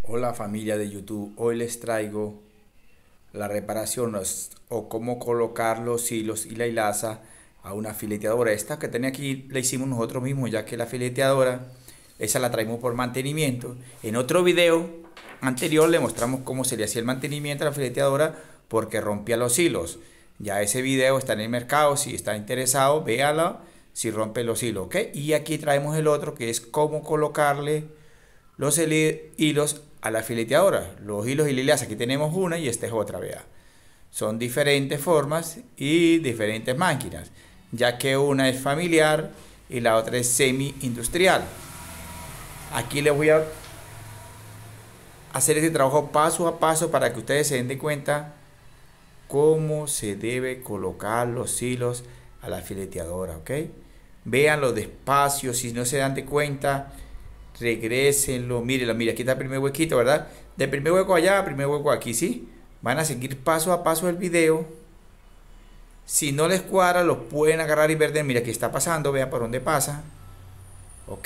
Hola familia de YouTube, hoy les traigo la reparación o cómo colocar los hilos y la hilaza a una fileteadora. Esta que tenía aquí la hicimos nosotros mismos, ya que la fileteadora, esa la traemos por mantenimiento. En otro video anterior le mostramos cómo se le hacía el mantenimiento a la fileteadora porque rompía los hilos. Ya ese video está en el mercado, si está interesado, véalo si rompe los hilos, ¿ok? Y aquí traemos el otro que es cómo colocarle los hilos a la fileteadora. Los hilos y lilas, aquí tenemos una y esta es otra, vea. Son diferentes formas y diferentes máquinas, ya que una es familiar y la otra es semi-industrial. Aquí les voy a hacer este trabajo paso a paso para que ustedes se den de cuenta cómo se debe colocar los hilos a la fileteadora, ¿ok? Véanlo despacio, si no se dan de cuenta, regrésenlo, mírenlo, mire, aquí está el primer huequito, ¿verdad? Del primer hueco allá al primer hueco aquí, ¿sí? Van a seguir paso a paso el video. Si no les cuadra, lo pueden agarrar y ver de, mira, aquí está pasando, vean por dónde pasa, ¿ok?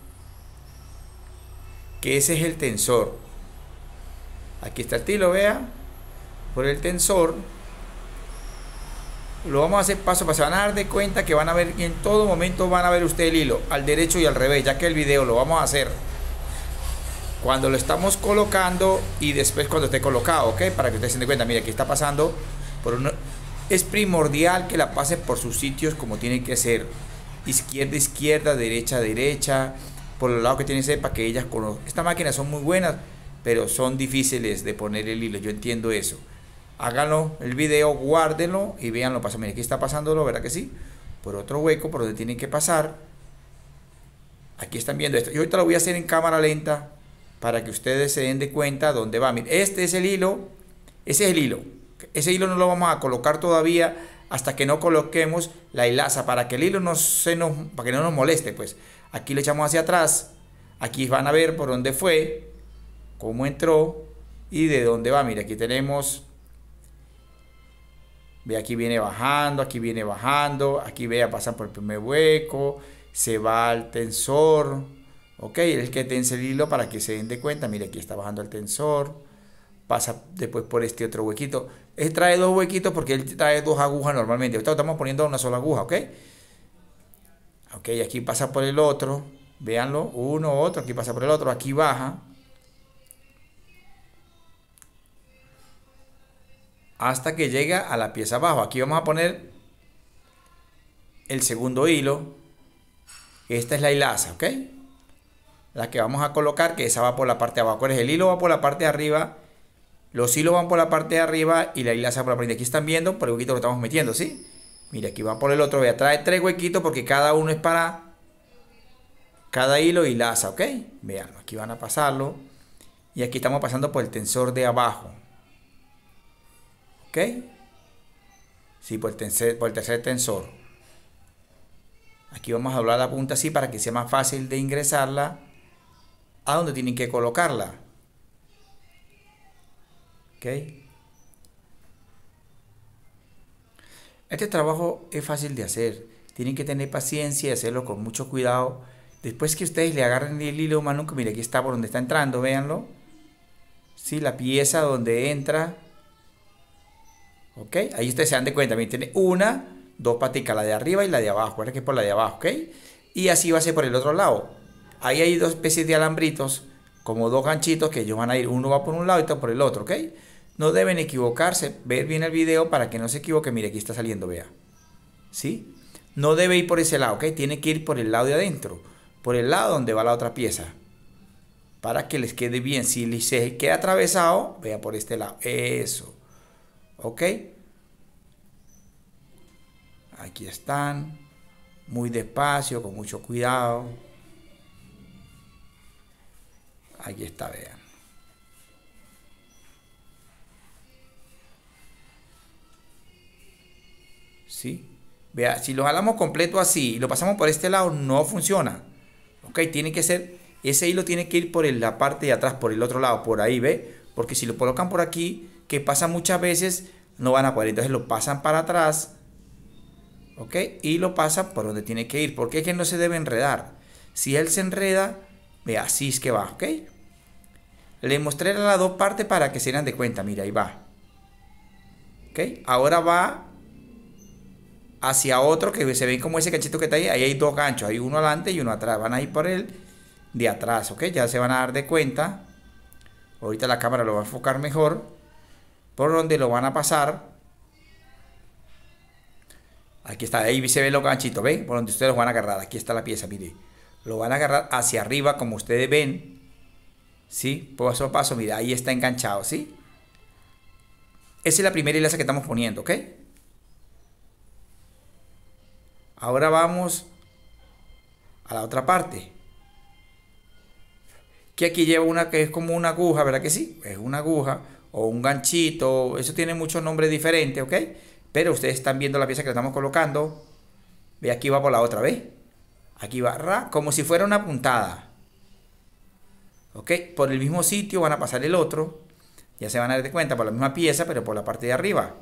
Que ese es el tensor. Aquí está el hilo, vea, por el tensor. Lo vamos a hacer paso a paso. Se van a dar de cuenta que van a ver, y en todo momento van a ver ustedes el hilo, al derecho y al revés, ya que el video lo vamos a hacer cuando lo estamos colocando y después cuando esté colocado, ¿ok? Para que ustedes se den cuenta, mira, aquí está pasando por uno. Es primordial que la pase por sus sitios como tiene que ser. Izquierda, izquierda, derecha, derecha, por los lados que tiene que ser para que ellas conozcan. Estas máquinas son muy buenas, pero son difíciles de poner el hilo, yo entiendo eso. Háganlo, el video, guárdenlo y véanlo pasar. Mira, aquí está pasándolo, ¿verdad que sí? Por otro hueco, por donde tienen que pasar. Aquí están viendo esto. Yo ahorita lo voy a hacer en cámara lenta para que ustedes se den de cuenta dónde va. Miren, este es el hilo, ese es el hilo. Ese hilo no lo vamos a colocar todavía hasta que no coloquemos la hilaza, para que el hilo para que no nos moleste, pues. Aquí le echamos hacia atrás. Aquí van a ver por dónde fue, cómo entró y de dónde va. Mira, aquí tenemos. Ve, aquí viene bajando, aquí viene bajando, aquí vea, pasa por el primer hueco, se va al tensor, ok, el que tense el hilo para que se den de cuenta. Mire, aquí está bajando el tensor, pasa después por este otro huequito. Él trae dos huequitos porque él trae dos agujas normalmente. Ahorita estamos poniendo una sola aguja, ok. Ok, aquí pasa por el otro, véanlo, uno, otro, aquí pasa por el otro, aquí baja hasta que llega a la pieza abajo. Aquí vamos a poner el segundo hilo. Esta es la hilaza, ¿ok? La que vamos a colocar, que esa va por la parte de abajo. El hilo va por la parte de arriba, los hilos van por la parte de arriba y la hilaza por la parte de aquí. Están viendo por el huequito que estamos metiendo, ¿sí? Mira, aquí va por el otro. Vea, trae tres huequitos porque cada uno es para cada hilo y hilaza, ¿ok? Vean, aquí van a pasarlo. Y aquí estamos pasando por el tensor de abajo, ¿ok? Sí, por el tercer tensor. Aquí vamos a doblar la punta así para que sea más fácil de ingresarla a donde tienen que colocarla. ¿Ok? Este trabajo es fácil de hacer. Tienen que tener paciencia y hacerlo con mucho cuidado. Después que ustedes le agarren el hilo manuco, mire, aquí está por donde está entrando, véanlo. Sí, la pieza donde entra. ¿Ok? Ahí ustedes se dan de cuenta. Miren, tiene una, dos paticas, la de arriba y la de abajo. Recuerden que es por la de abajo, ¿ok? Y así va a ser por el otro lado. Ahí hay dos especies de alambritos, como dos ganchitos que ellos van a ir. Uno va por un lado y otro por el otro, ¿ok? No deben equivocarse. Ver bien el video para que no se equivoque. Mire, aquí está saliendo, vea. ¿Sí? No debe ir por ese lado, ¿ok? Tiene que ir por el lado de adentro. Por el lado donde va la otra pieza. Para que les quede bien. Si se queda atravesado, vea por este lado. Eso. ¿Ok? Aquí están. Muy despacio, con mucho cuidado. Aquí está, vean. ¿Sí? Vea, si lo jalamos completo así y lo pasamos por este lado, no funciona. ¿Ok? Tiene que ser, ese hilo tiene que ir por la parte de atrás, por el otro lado, por ahí, ¿ve? Porque si lo colocan por aquí, que pasa muchas veces, no van a poder. Entonces lo pasan para atrás, ¿ok? Y lo pasan por donde tiene que ir. Porque es que no se debe enredar. Si él se enreda, vea, así es que va, ¿ok? Le mostré las dos partes para que se den de cuenta. Mira, ahí va. ¿Ok? Ahora va hacia otro que se ve como ese ganchito que está ahí. Ahí hay dos ganchos. Hay uno adelante y uno atrás. Van a ir por el de atrás. ¿Ok? Ya se van a dar de cuenta. Ahorita la cámara lo va a enfocar mejor. Por donde lo van a pasar. Aquí está. Ahí se ven los ganchitos. ¿Ven? Por donde ustedes los van a agarrar. Aquí está la pieza. Mire. Lo van a agarrar hacia arriba como ustedes ven. ¿Sí? Paso a paso. Mira. Ahí está enganchado. ¿Sí? Esa es la primera hilaza que estamos poniendo. ¿Ok? Ahora vamos a la otra parte. Que aquí lleva una que es como una aguja, ¿verdad que sí? Es una aguja o un ganchito. Eso tiene muchos nombres diferentes, ¿ok? Pero ustedes están viendo la pieza que le estamos colocando. Ve, aquí va por la otra, ¿ves? Aquí va, como si fuera una puntada. ¿Ok? Por el mismo sitio van a pasar el otro. Ya se van a dar cuenta por la misma pieza, pero por la parte de arriba.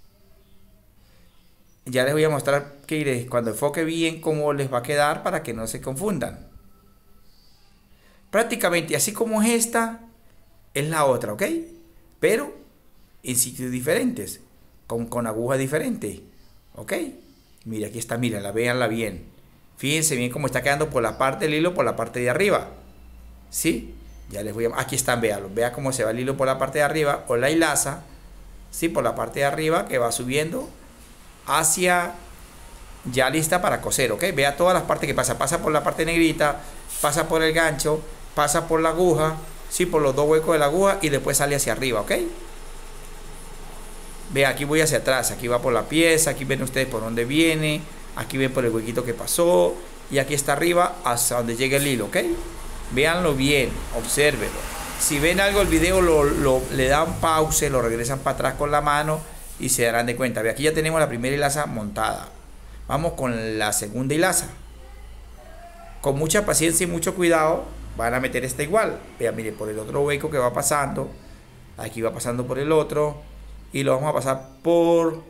Ya les voy a mostrar que cuando enfoque bien cómo les va a quedar para que no se confundan. Prácticamente así como es esta, es la otra, ¿ok? Pero en sitios diferentes, con agujas diferentes, ¿ok? Mira, aquí está, mírenla, véanla bien. Fíjense bien cómo está quedando por la parte del hilo, por la parte de arriba. ¿Sí? Ya les voy a... Aquí están, véanlo. Vean cómo se va el hilo por la parte de arriba, o la hilaza, ¿sí? Por la parte de arriba que va subiendo hacia ya lista para coser, ¿ok? Vea todas las partes que pasa. Pasa por la parte negrita, pasa por el gancho, pasa por la aguja, ¿sí? Por los dos huecos de la aguja y después sale hacia arriba, ¿ok? Vea, aquí voy hacia atrás, aquí va por la pieza, aquí ven ustedes por dónde viene, aquí ven por el huequito que pasó y aquí está arriba hasta donde llega el hilo, ¿ok? Véanlo bien, obsérvenlo. Si ven algo el video le dan pausa, lo regresan para atrás con la mano y se darán de cuenta. Ve, aquí ya tenemos la primera hilaza montada. Vamos con la segunda hilaza. Con mucha paciencia y mucho cuidado van a meter esta igual. Vean, mire, por el otro hueco que va pasando. Aquí va pasando por el otro. Y lo vamos a pasar por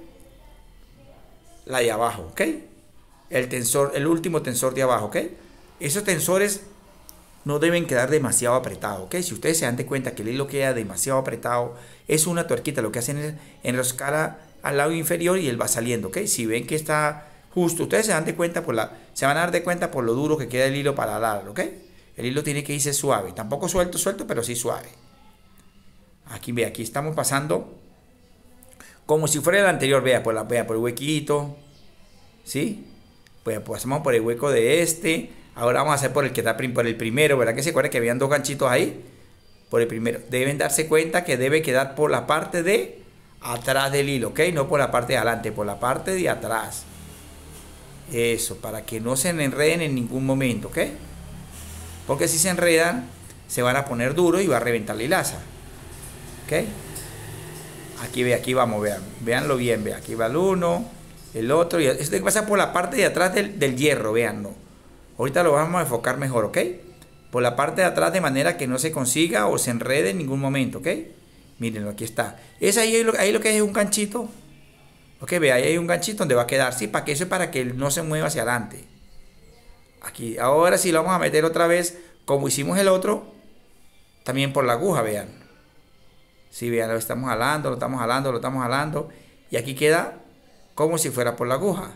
la de abajo, ¿ok? El tensor, el último tensor de abajo, ¿ok? Esos tensores no deben quedar demasiado apretados, ¿ok? Si ustedes se dan de cuenta que el hilo queda demasiado apretado, es una tuerquita. Lo que hacen es enroscar al lado inferior y él va saliendo, ¿ok? Si ven que está justo, ustedes se dan de cuenta se van a dar de cuenta por lo duro que queda el hilo para darlo, ¿ok? El hilo tiene que irse suave, tampoco suelto, pero sí suave. Aquí, ve, aquí estamos pasando como si fuera el anterior, vea por el huequito, ¿sí? Pues pasamos por el hueco de este. Ahora vamos a hacer por el que está por el primero, ¿verdad? Que se acuerdan que habían dos ganchitos ahí. Por el primero. Deben darse cuenta que debe quedar por la parte de atrás del hilo, ¿ok? No por la parte de adelante, por la parte de atrás. Eso, para que no se enreden en ningún momento, ¿ok? Porque si se enredan, se van a poner duros y va a reventar la hilaza. ¿Ok? Aquí ve, aquí vamos, vean. Veanlo bien, vean. Aquí va el uno, el otro. Y esto pasa por la parte de atrás del hierro, veanlo. Ahorita lo vamos a enfocar mejor, ¿ok? Por la parte de atrás de manera que no se consiga o se enrede en ningún momento, ¿ok? Mírenlo, aquí está. Es ahí lo que es un ganchito. Ok, ve, ahí hay un ganchito donde va a quedar, sí, para que eso es para que no se mueva hacia adelante. Aquí, ahora sí lo vamos a meter otra vez, como hicimos el otro, también por la aguja, vean. Sí, vean, lo estamos jalando, lo estamos jalando, lo estamos jalando. Y aquí queda como si fuera por la aguja.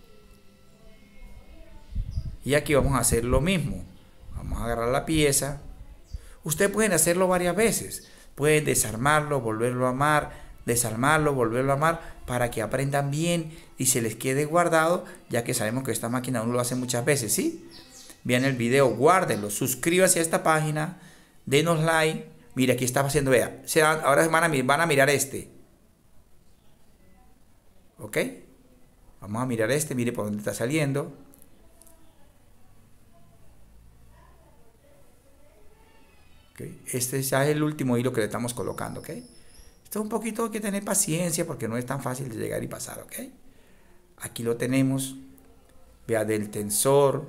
Y aquí vamos a hacer lo mismo. Vamos a agarrar la pieza. Ustedes pueden hacerlo varias veces. Pueden desarmarlo, volverlo a amar, desarmarlo, volverlo a amar, para que aprendan bien y se les quede guardado, ya que sabemos que esta máquina uno lo hace muchas veces, ¿sí? Vean el video, guárdenlo, suscríbanse a esta página, denos like. Mira, aquí estaba haciendo, vea, ahora van a mirar este. ¿Ok? Vamos a mirar este, mire por dónde está saliendo. ¿Okay? Este ya es el último hilo que le estamos colocando, ¿ok? Esto es un poquito, hay que tener paciencia porque no es tan fácil de llegar y pasar, ¿ok? Aquí lo tenemos, vea, del tensor,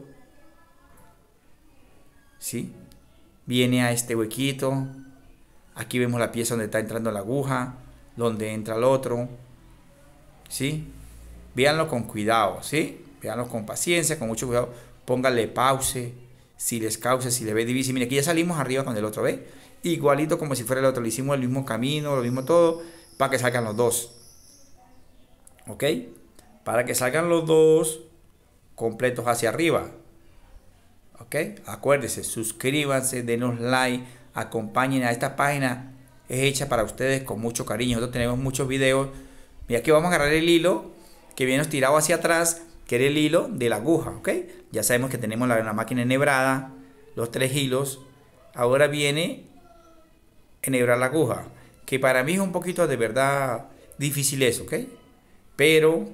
¿sí? Viene a este huequito, aquí vemos la pieza donde está entrando la aguja, donde entra el otro, ¿sí? Véanlo con cuidado, ¿sí? Véanlo con paciencia, con mucho cuidado, pónganle pause, si les causa, si le ve difícil. Mira, aquí ya salimos arriba con el otro, ¿ve? igualito como si fuera el otro. Le hicimos el mismo camino, lo mismo todo, para que salgan los dos. ¿Ok? Para que salgan los dos completos hacia arriba. ¿Ok? Acuérdense, suscríbanse, denos like, acompañen a esta página. Es hecha para ustedes con mucho cariño. Nosotros tenemos muchos videos. Mira, aquí vamos a agarrar el hilo que viene estirado hacia atrás, que era el hilo de la aguja. ¿Ok? Ya sabemos que tenemos la máquina enhebrada, los 3 hilos. Ahora viene enhebrar la aguja, que para mí es un poquito de verdad difícil eso, ¿ok? Pero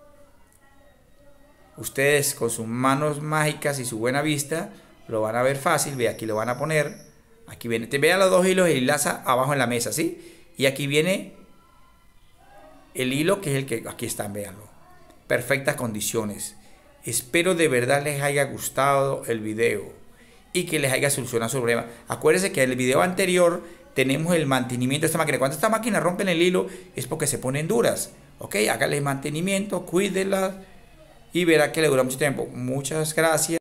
ustedes con sus manos mágicas y su buena vista lo van a ver fácil. Ve, aquí lo van a poner, aquí viene, te vean los 2 hilos y enlaza abajo en la mesa, ¿sí? Y aquí viene el hilo que es el que aquí están, véanlo. Perfectas condiciones. Espero de verdad les haya gustado el video y que les haya solucionado su problema. Acuérdense que en el video anterior tenemos el mantenimiento de esta máquina. Cuando esta máquina rompen el hilo es porque se ponen duras. Ok, háganle mantenimiento, cuídenla y verá que le dura mucho tiempo. Muchas gracias.